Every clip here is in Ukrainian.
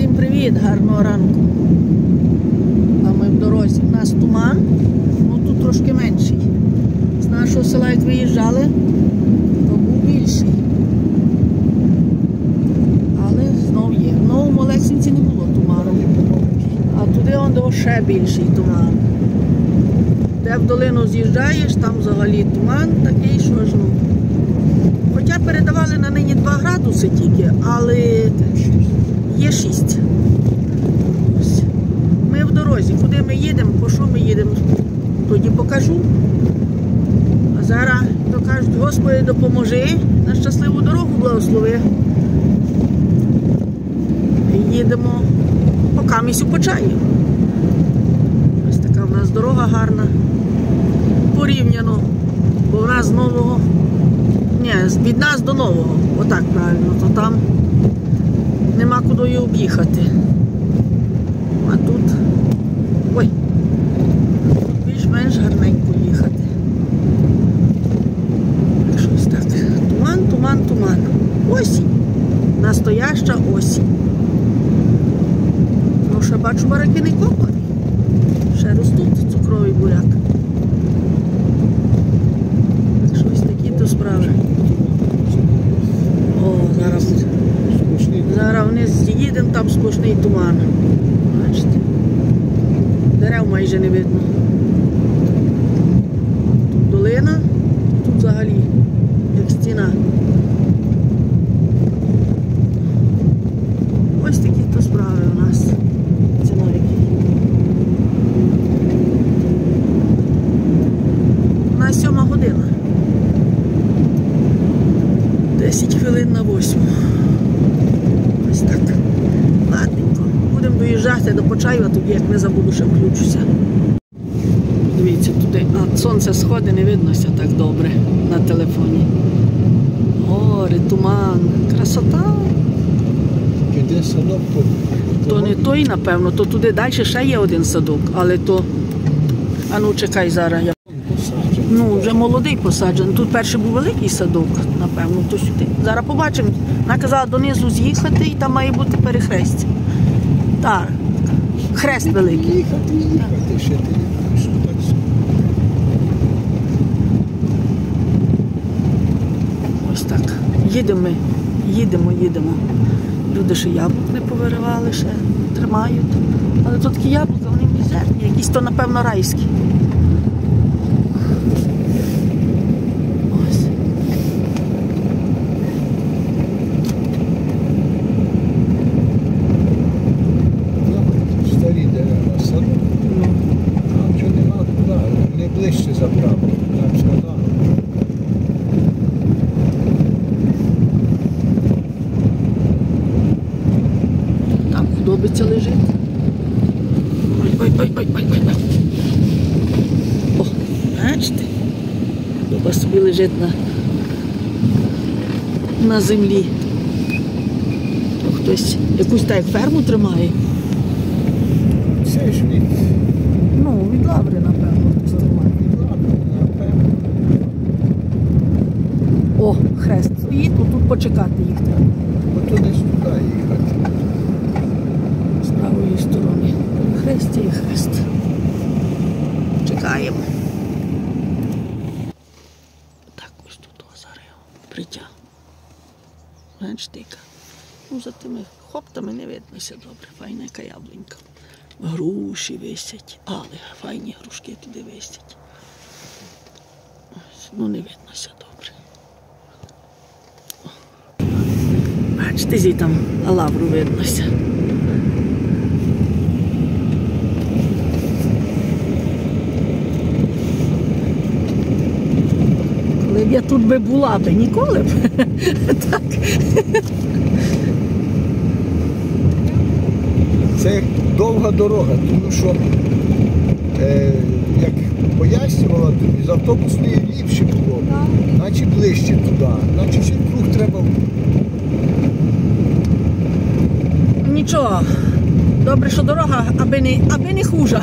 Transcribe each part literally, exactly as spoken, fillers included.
Всім привіт, гарного ранку. А ми в дорозі. У нас туман, ну тут трошки менший. З нашого села, як виїжджали, то був більший. Але знов є. В Новому Олексінці не було туману. А туди он до ще більший туман. Де в долину з'їжджаєш, там взагалі туман такий, що ж ну. Хоча передавали на нині два градуси тільки, але є шість. Ось. Ми в дорозі. Куди ми їдемо, по що ми їдемо, тоді покажу. А зараз, то кажуть, Господи, допоможи, на щасливу дорогу благослови. Їдемо по Кам'янцю Почаїв. Ось така в нас дорога гарна. Порівняно, бо в нас з Нового, ні, від нас до Нового, отак правильно, то там нема куди об'їхати. А тут, ой, більш-менш гарненько їхати. Щось так. Туман, туман, туман. Осінь. Настояща осінь. Ну, ще бачу, бараки не копані. Ще ростуть цукровий буряк. Щось такі то справи. О, зараз. Зараз вниз їдемо, там сплошний туман. Бачите? Дерев майже не видно. Тут долина, тут взагалі як стіна. Ось такі то справи у нас. Ціновики. У нас сьома година. Десять хвилин на восьму. Ось так. Ладненько. Будемо доїжджати до Почаєва, тоді як не забуду, ще включуся. Дивіться, туди. А, сонце сходить, не виднося так добре на телефоні. Гори, туман, красота. Іде садок, то... То не той, напевно, то туди далі ще є один садок, але то... А ну, чекай зараз. Я... Ну, вже молодий посаджений. Тут перший був великий садок, напевно, то сюди. Зараз побачимо. Вона казала донизу з'їхати і там має бути перехрестя. Так, хрест великий. Їхати, їхати, ще ти не що так. Ось так. Їдемо ми, їдемо, їдемо. Люди ще яблук не повиривали, ще тримають. Але тут такі яблука, вони мізерні, якісь то, напевно, райські. Ось. Старі дерева, садок. Ну. Там що нема куди, не ближче заправи. Там шкода. Там худобиця лежить. Ой, ой, ой, ой, ой, ой. О, бачите? Худоба собі лежить на, на землі. То хтось якусь так ферму тримає. Це ж від... Ну, від лаври, напевно, тримає. від лапи, напевно. О, хрест стоїть, ну тут почекати їх треба. Ото десь туди їхати. З правої сторони. Хрест і хрест. Чекаємо. Так, ось тут зараз притяг. Бачите, яка. Ну, за тими хоптами не виднося добре. Файна яка яблунька. Груші висять. Але файні грушки туди висять. Ось, ну, не виднося добре. Бачите, зі там лавру виднося. Коли б я тут би була, би ніколи б. Так. Це довга дорога, тому що, е, як пояснювала тобі, з автобусної ліпше було, наче ближче туди, наче ще круг треба. Нічого. Добре, що дорога, аби не, аби не хужа.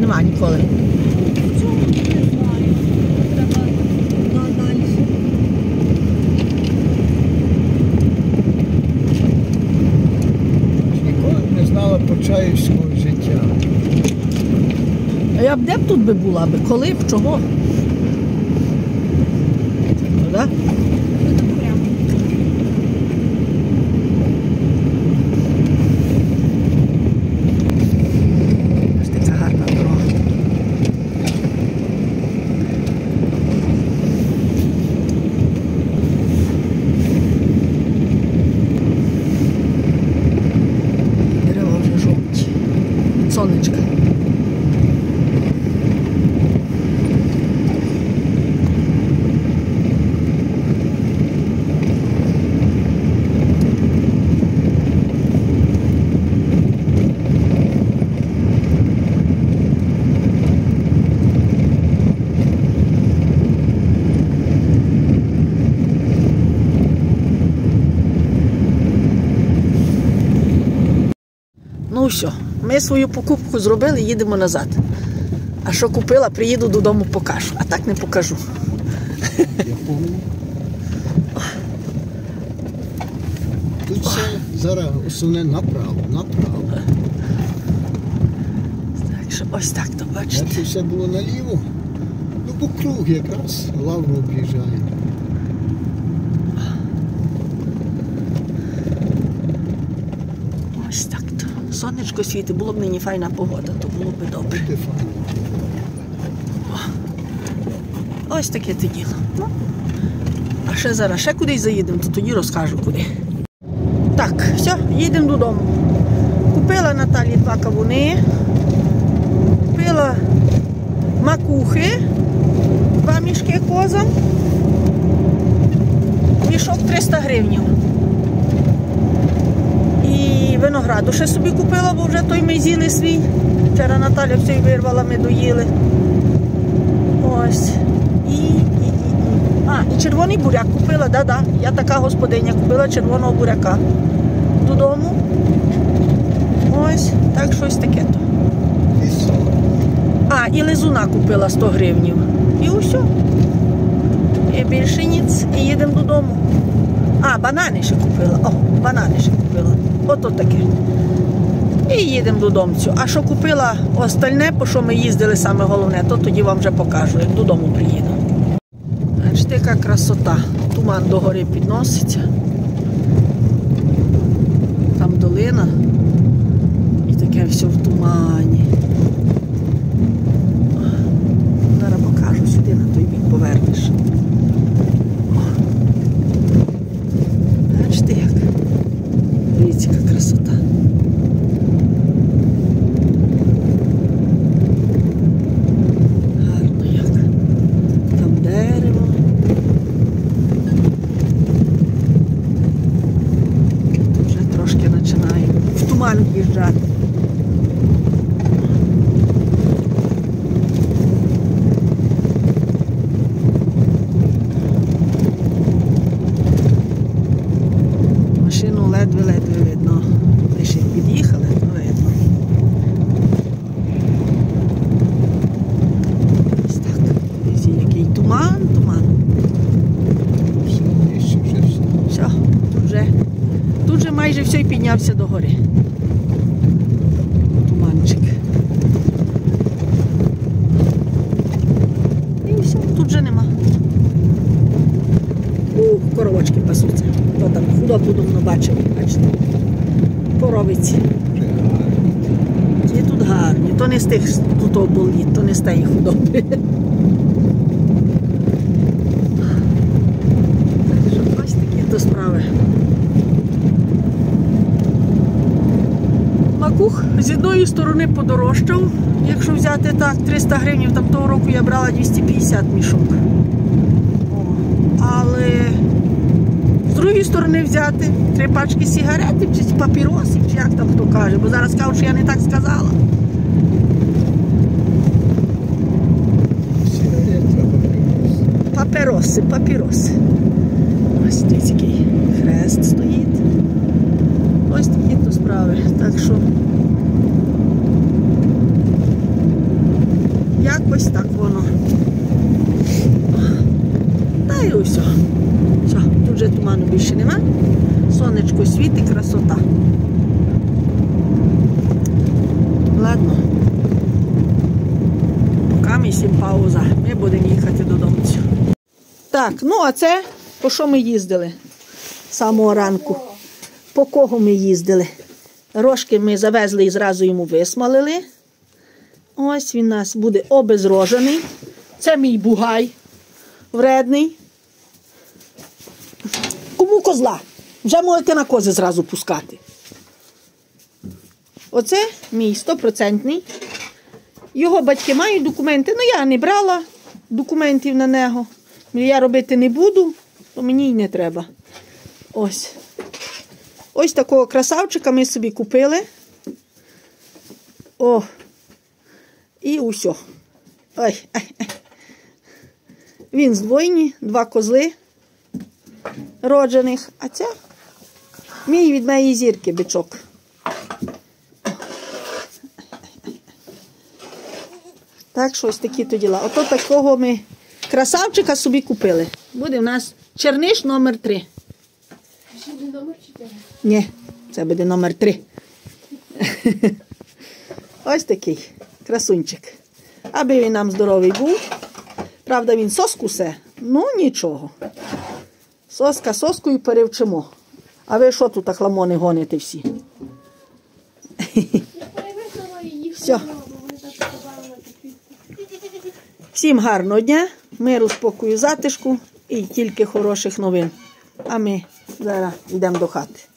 нема ніколи. Чому не знаю? Треба надалі. Ніколи не знала почаївського життя. А я б де б тут би була би? Коли б? Чого? Ну, да? Буде прямо. Ось така гарна дорога. Дерева вже жовті. Сонечка. Ну все, ми свою покупку зробили, їдемо назад. А що купила, приїду додому, покажу. А так не покажу. Я пам'ятаю. Тут все зараз основне направо, направо. Так що ось так то бачите. Якщо все було наліво, ну бо круг якраз, лавру об'їжджає. Ось так то. Сонечко світить, було б нині файна погода, то було б добре. Буде файно. Ось таке те діло. Ну, а ще зараз ще кудись заїдемо, то тоді розкажу куди. Так, все, їдемо додому. Купила Наталі два кавуни, купила макухи, два мішки козам, мішок триста гривень. І винограду ще собі купила, бо вже той ми з'їли свій. Вчора Наталя все вирвала, ми доїли. Ось. І, і, і, і. А, і червоний буряк купила, да-да. Я така господиня, купила червоного буряка. Додому. Ось, так щось таке то. І соло. А, і лизуна купила сто гривень. І усе. І більше ніц. І їдемо додому. А, банани ще купила. О, банани ще купила. Ото таке. І їдемо додому. А що купила остальне, по що ми їздили, саме головне, то тоді вам вже покажу, як додому приїду. Бачите, яка красота. Туман до гори підноситься. Там долина. І таке все в тумані. Зараз покажу, сюди на той бік повернеш. Бачите як? Дивіться, яка красота. Гарно як. Там дерево. Тут вже трошки починає в туман в'їжджати. Машину ледве-ледве видно. Лише під'їхали, то видно. Ось так. Дивіться, який туман, туман. Все, нижче вже все. Все, тут вже, тут вже майже все і піднявся до гори. Туманчик. І все, тут вже нема. У, коровочки пасуться. То там худобу давно бачив, бачите. Коровиці. Вже гарно. Ті тут гарні. То не з тих тут оболіт, то не з тієї худоби. Так що ось такі то справи. Макух з одної сторони подорожчав, якщо взяти так, триста гривень, там того року я брала двісті п'ятдесят мішок. О, але з другої сторони взяти три пачки сигаретів, чи папіросів, чи як там хто каже, бо зараз кажуть, що я не так сказала. Сигарет, папіроси. Папіроси, папіроси. Ось дивіться, який хрест стоїть. Ось такі то справи. Так що Ось так воно. Та й ось. Все, тут вже туману більше нема. Сонечко світить, красота. Ладно. Поки ми всім пауза. Ми будемо їхати додому. Так, ну а це по що ми їздили з самого ранку? По кого ми їздили? Рожки ми завезли і зразу йому висмалили. Ось він у нас буде обезрожений. Це мій бугай вредний. Кому козла? Вже можете на кози зразу пускати. Оце мій стопроцентний. Його батьки мають документи. Ну, я не брала документів на нього. Я робити не буду, то мені й не треба. Ось. Ось такого красавчика ми собі купили. О. І усьо. Ой. Він здвоєний, два козли роджених. А це мій від моєї зірки бичок. Так, що ось такі то діла. Ото такого ми красавчика собі купили. Буде в нас черниш номер три. Ще не номер чотири? Ні, це буде номер три. Ось такий красунчик. Аби він нам здоровий був. Правда, він соску се, ну нічого. Соска соскою перевчимо. А ви що тут хламони гоните всі? Все. Всім гарного дня, миру, спокою, затишку і тільки хороших новин. А ми зараз йдемо до хати.